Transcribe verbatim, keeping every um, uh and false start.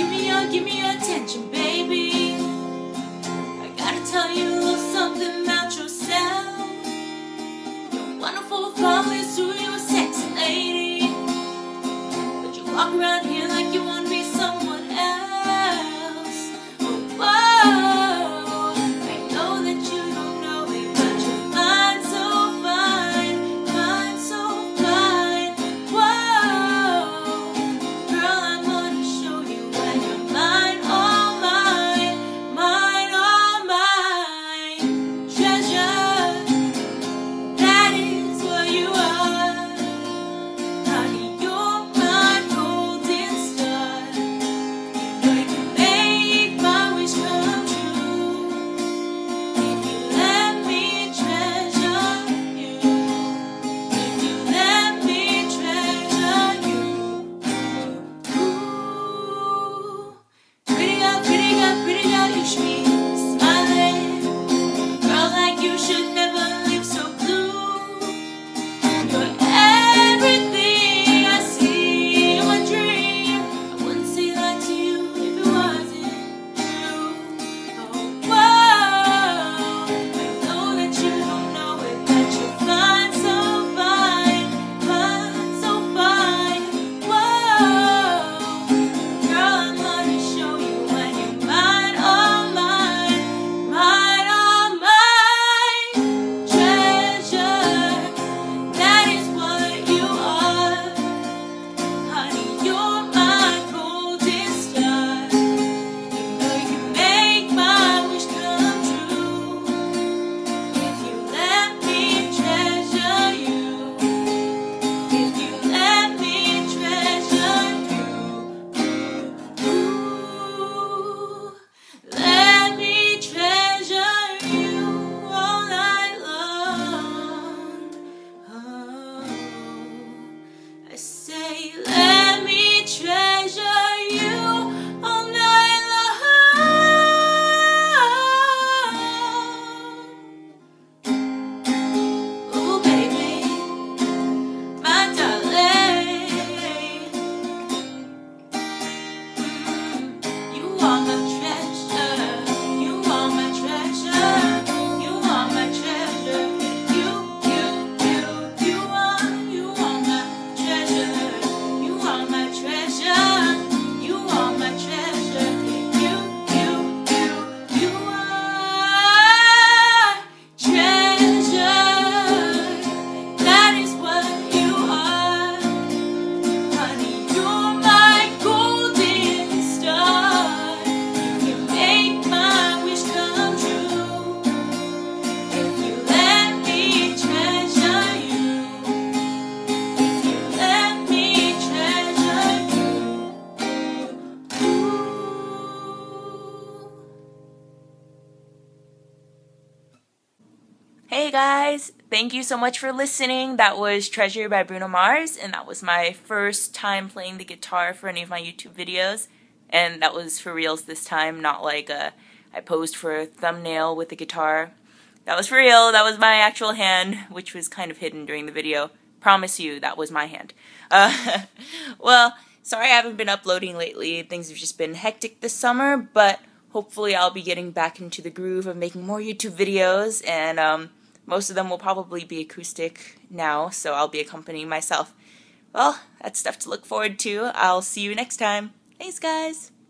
Give me your, give me your attention, baby. I gotta tell you a little something about yourself. You're wonderful, flawless, who you're a sexy lady. But you walk around here like you want to be someone else. Oh, whoa, I know that you don't know it, but you're fine, so fine, fine, so fine. Whoa, girl, I'm gonna show you when you're mine, all mine, mine, all mine. Treasure, that is what you are. Honey, you're my golden star. You know you can make my wish come true if you let me treasure you. If you let me treasure you. Ooh, pretty girl, pretty girl, pretty girl, you should be smiling. A girl like you should never live so blue. You're everything I see in my dream. I wouldn't say that to you if it wasn't true. Oh, whoa, I know that you don't know it, but you're fine, so fine, fine, so fine. Whoa, girl, I'm gonna show you when you're mine, all mine, mine, all mine. Treasure, that is what you are. Honey, you're my golden star. You know you can make my wish come true if you let me treasure you. If you let me treasure you. Ooh, let me treasure you all night long. Oh, I say, let me treasure you all night long. Ooh, baby, my darling, mm, you are my treasure. You are my treasure. You are my treasure. You, you, you, you are, you are my treasure. You are my treasure. You are my treasure. You, you, you, you are treasure. That is what you are. Honey, you're my golden star. You can make my wish come true if you let me treasure you. If you let me treasure you. Ooh. Hey guys, thank you so much for listening. That was Treasure by Bruno Mars, and that was my first time playing the guitar for any of my YouTube videos, and that was for reals this time, not like uh, I posed for a thumbnail with the guitar. That was for real. That was my actual hand, which was kind of hidden during the video. Promise you, that was my hand. Uh, well, sorry I haven't been uploading lately. Things have just been hectic this summer, but hopefully I'll be getting back into the groove of making more YouTube videos, and um, most of them will probably be acoustic now, so I'll be accompanying myself. Well, that's stuff to look forward to. I'll see you next time. Thanks, guys!